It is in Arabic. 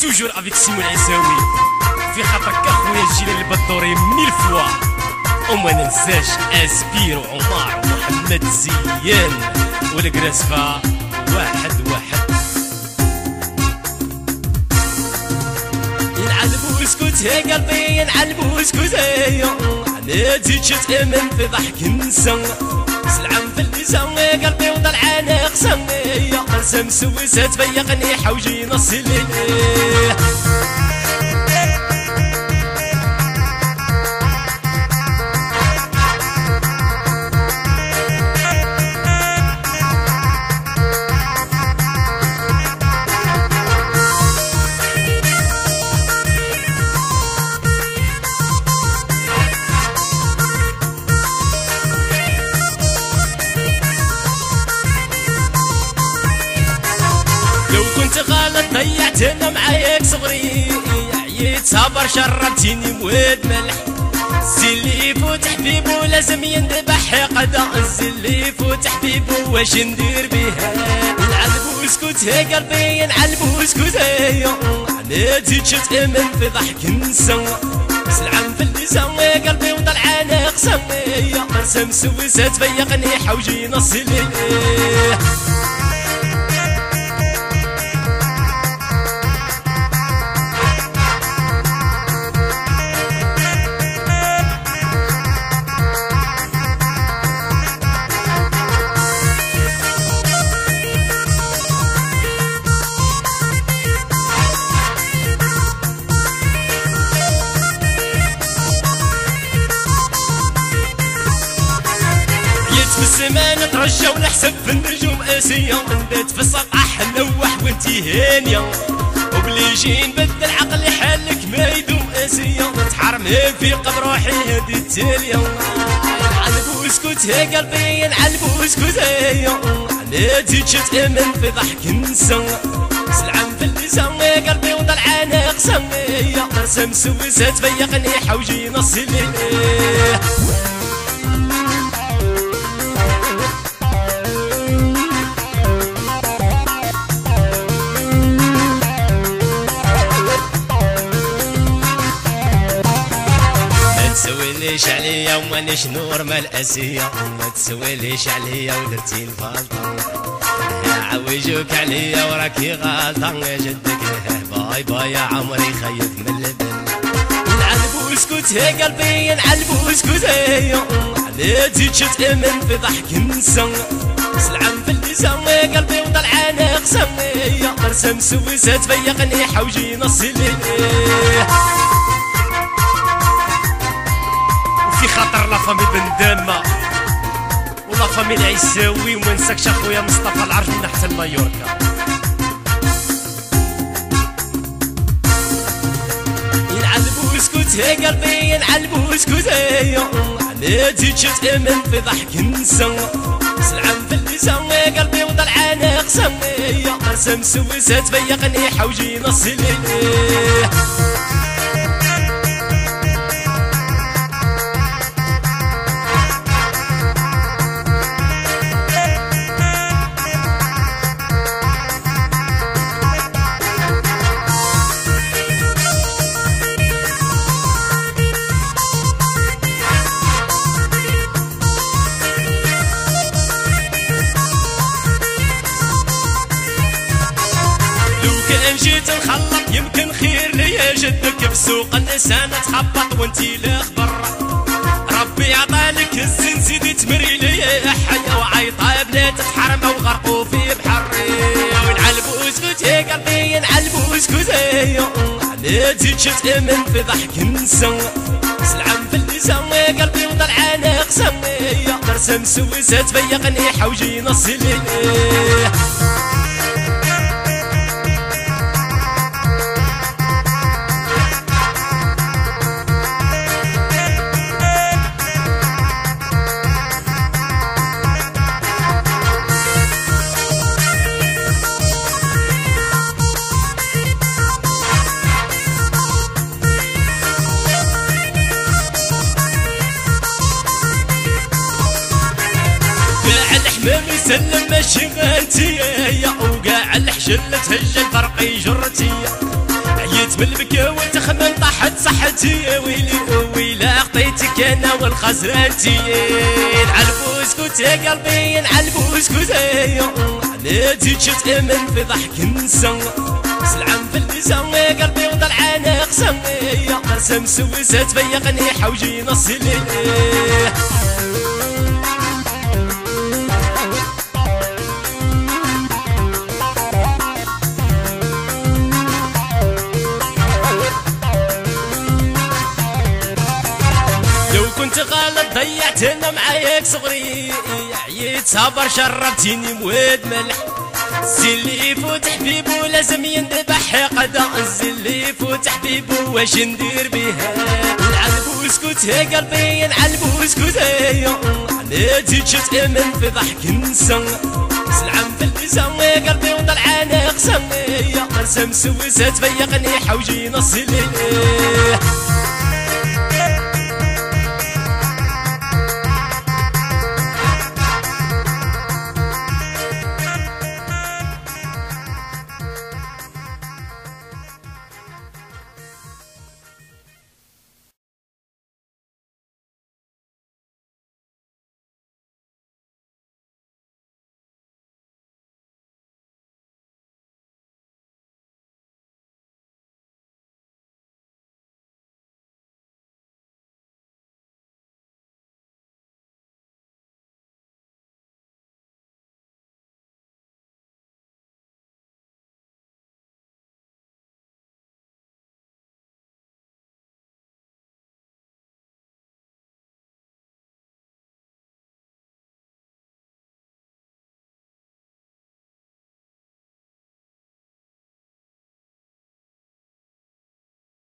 توجور افيك سيمون العيساوي في خاطرك اخويا الجيل البدوري ميل فوا وما ننساش اسبير وعمار ومحمد زيان والقراسفه واحد ينعلبو اسكت يا قلبي ينعلبو اسكت يا انا تزيد تامن في ضحك نسى سلعان في اللسان يا قلبي وطلعان اقسم يا قسم سوسه تفيقني حوجي نص الليل غلط ضيعتنا معاياك صغري عييت صبر شربتيني مواد ملح الزلي يفوت حبيبو لازم يندبح قدا الزلي يفوت حبيبو واش ندير بيها نعلبو اسكت يا قلبي ينعلبو اسكت يا انا تزيد تامن في ضحك نسى سلعان في اللسان يا قلبي وطلعان اقسم يا قسم سوسه تفيقني حوجي نص الليل في السماء نترجى ونحسب في النجوم اسيا نبات في السطح نلوح وانتي هانيه وبلي يجي نبدل عقلي حالك ما يدوم اسيا نتحرم في قبر روحي هادي التاليه نعلبو اسكت يا قلبي نعلبو اسكت يا انا تزيد تامن في ضحك نسى سلعان في اللسان يا قلبي وطلعان اقسم يا قسم سوسه تفيقني حوجي نص الليل تسويليش عليا ومانيش نور مال اسيا ما تسويليش عليا ودرتي الفالطه عوجوك عليا وراكي غالطه يا جدك باي باي يا عمري خايف من اللبن نعلبو اسكت يا قلبي نعلبو اسكت يا انا تزيد تامن في ضحك نسى سلعان في اللسان يا قلبي وطلعان اقسم يا قسم سوسه تفيقني حوجي نص الليل في خاطر لا فامي بندامة ولا فامي العيساوي وما نساكش اخويا مصطفى العرش من حتى مايوركا ينعلبو اسكت يا قلبي ينعلبو اسكت يا انا تزيد تامن في ضحك نسى سلعان في اللسان يا قلبي وطلعان اقسم يا قسم سوسه تفيقني حوجي نص الليل كان جيت نخلط يمكن خير ليا جدك في سوق النسان تخبط وانتي الاخبر ربي عطالك الزين زيدي تمري ليا حيا وعيطه بنات تحرم وغرقوا في بحر ونعلبو اسكت يا قلبي نعلبو اسكت يا انا تزيد تامن في ضحك نسى سلعان في اللسان يا قلبي وطلعان اقسم يا قسم سوسه تفيقني حوجي نص الليل الحمام يسلم ماشي غانتي يا وقاع الحشل تهجى الفرق جرتي يتمل بك وتخمم طاحت صحتي ويلي ويلا عطيتك انا والخسرانتي نعلبو اسكت يا قلبي نعلبو اسكت انا تجي تأمن في ضحك نسى سلعم في اللسان يا قلبي وطلعان اقسم يا قسم سوسة تفيقني حوجي نص الليل كنت غلط ضيعتنا معاياك صغري عييت صابر شربتيني مواد ملح الزين اللي يفوت حبيبو لازم يندبح قدا الزين اللي يفوت حبيبو واش ندير بيها نعلبو اسكت يا قلبي نعلبو اسكت انا تجي تأمن في ضحك نسى سلعم في اللسان يا قلبي وطلعان اقسم يا قسم سوسة تفيقني حوجي نص الليل